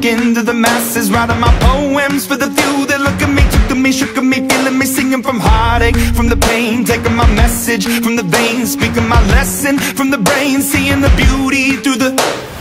talking to the masses, writing my poems for the few that look at me, took to me, shook at me, feeling me, singing from heartache, from the pain, taking my message from the veins, speaking my lesson from the brain, seeing the beauty through the